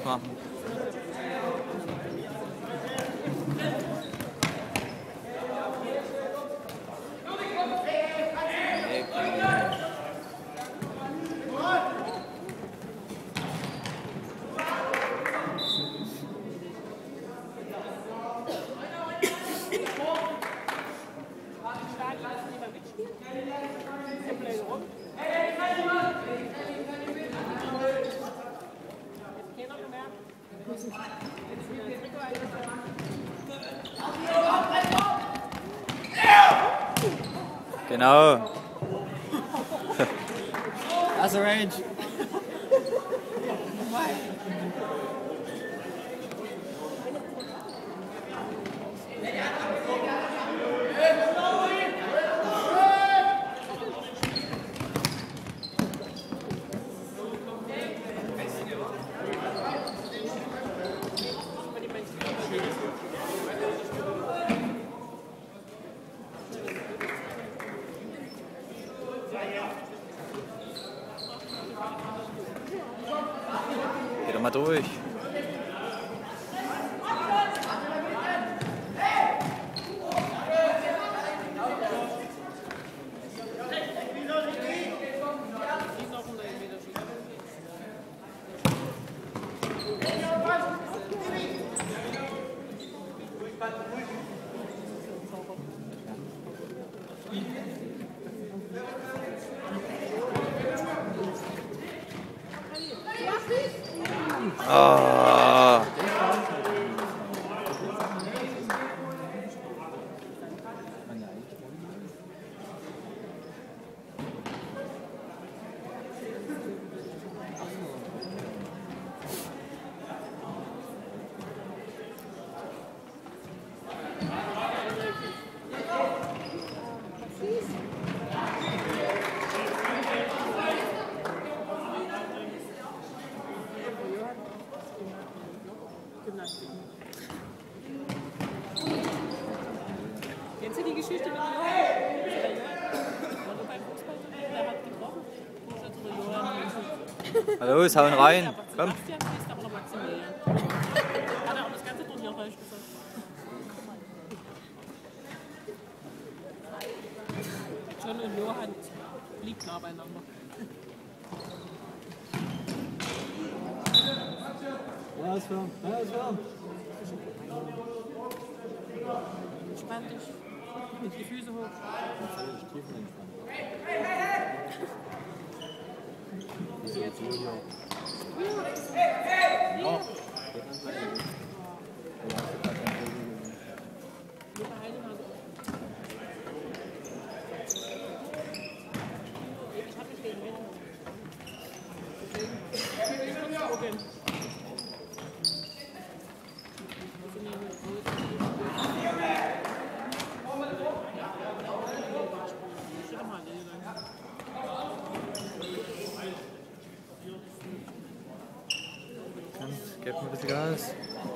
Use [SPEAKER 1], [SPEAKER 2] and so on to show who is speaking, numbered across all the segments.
[SPEAKER 1] machen. Genau.
[SPEAKER 2] Das ist Range.
[SPEAKER 1] Geh doch mal durch. Oh.
[SPEAKER 3] Kennst du die Geschichte mit Johann? Beim Fußball, der hat gebrochen.
[SPEAKER 1] Na los, hauen rein. Komm.
[SPEAKER 3] Sebastian heißt aber noch Maximilian. Hat er auch das ganze Turnier falsch gesagt. John und Johann liegt nah beieinander.
[SPEAKER 2] Ja, ist firm. Ja, ist firm.
[SPEAKER 3] Entspann dich. Mit die Füße hoch. Ich hab mich gegen Menschen. Deswegen.
[SPEAKER 1] Gib mir ein bisschen Gas.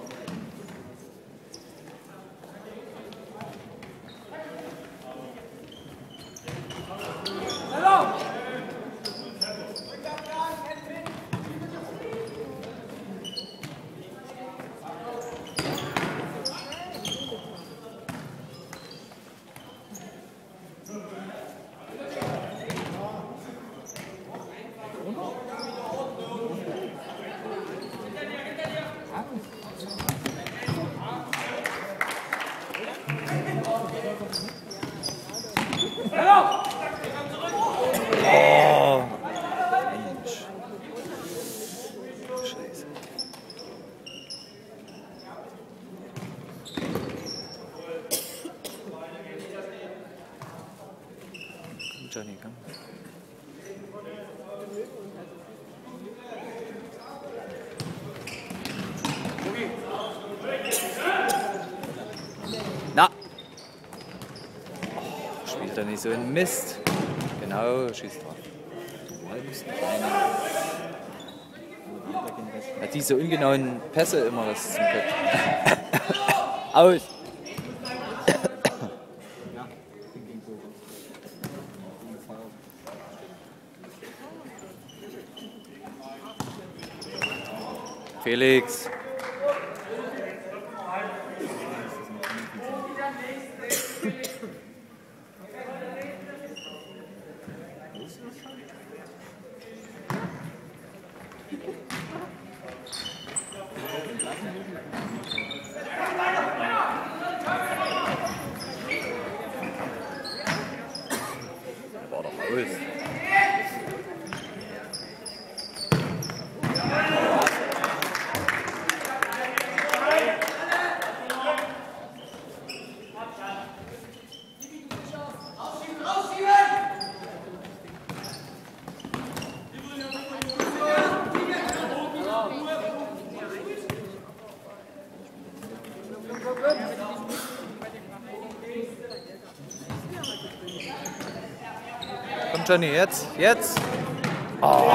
[SPEAKER 1] Oh, Mensch. Scheiße. Komm, Johnny, komm. Na! Oh, spielt doch nicht so ein Mist. Genau, schießt drauf. Ja, diese ungenauen Pässe immer was zum Kopf. Aus! Felix. War doch aus. Komm Johnny, jetzt, jetzt. Oh.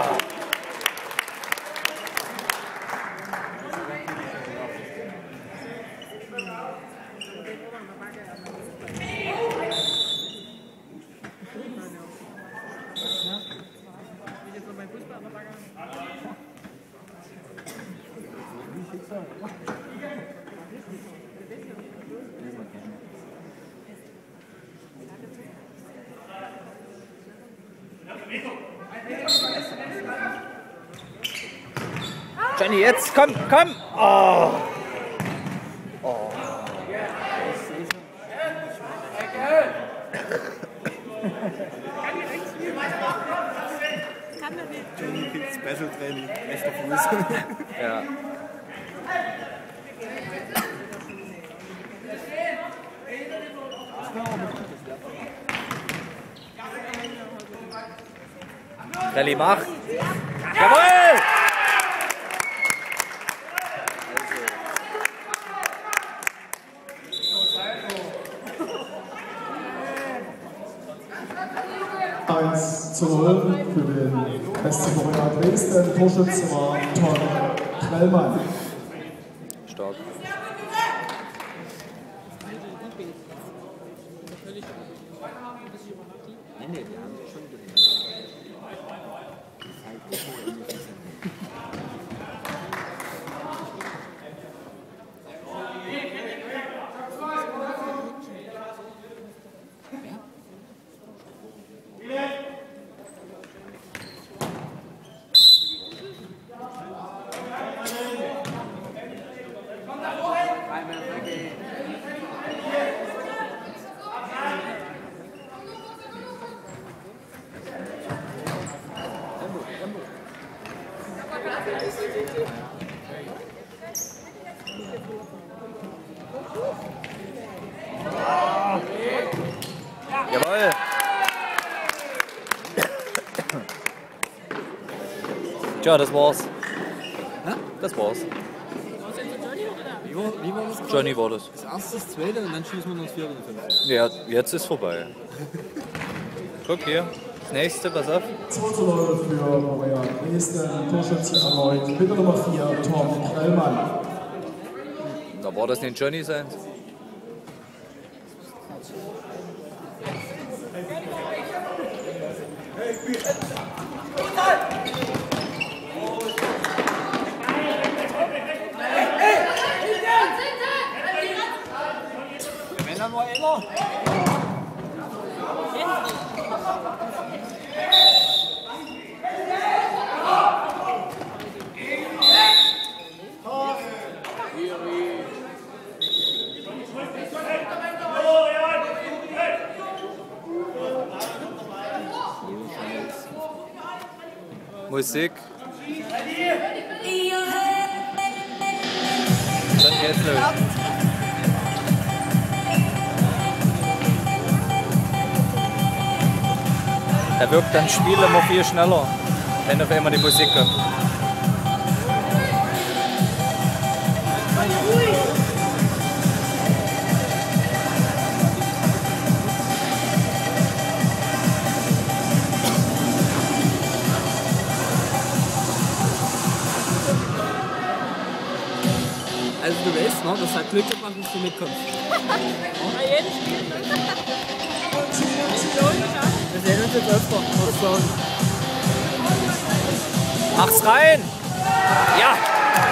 [SPEAKER 1] Johnny, jetzt, komm, komm! Oh. Oh.
[SPEAKER 2] Johnny kriegt Special Training, rechter Fuß.
[SPEAKER 1] Ja. Rallye, mach! Jawohl!
[SPEAKER 4] Zu 0 für den SC Borussia Dresden. Torschütze war Tom Krellmann.
[SPEAKER 1] Stark. Jawohl! Tja, das war's. Das war's.
[SPEAKER 2] Wie war das?
[SPEAKER 1] Johnny war das.
[SPEAKER 2] Das erste, das zweite und dann schießen wir noch das vierte und fünfte.
[SPEAKER 1] Ja, jetzt ist vorbei. Guck hier. Das nächste, pass auf.
[SPEAKER 4] 2 zu 0 für Borussia Dresden. Torschütze erneut. Bitte Nummer 4, Tom Krellmann.
[SPEAKER 1] Da war das nicht Johnny sein.
[SPEAKER 2] Wenn er mal immer.
[SPEAKER 1] Musik. Dann geht's los. Er wirkt dann Spiel immer viel schneller, wenn auf einmal die Musik kommt.
[SPEAKER 2] Also du weißt noch, das hat Glück gemacht, dass du mitkommst.
[SPEAKER 3] Bei jedem Spiel.
[SPEAKER 2] Wir sehen uns jetzt öfter.
[SPEAKER 1] Mach's rein! Ja!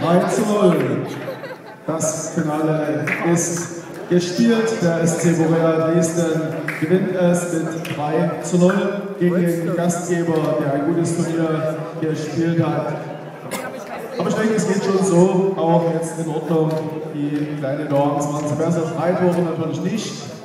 [SPEAKER 4] 3:0. Das Finale ist gespielt. Der SC Borea Dresden gewinnt es mit 3:0 gegen den Gastgeber, der ein gutes Turnier gespielt hat. Aber ich denke, es geht schon so, auch jetzt in Ordnung. Die kleine Dorns waren sie besser, 3 Tore natürlich nicht.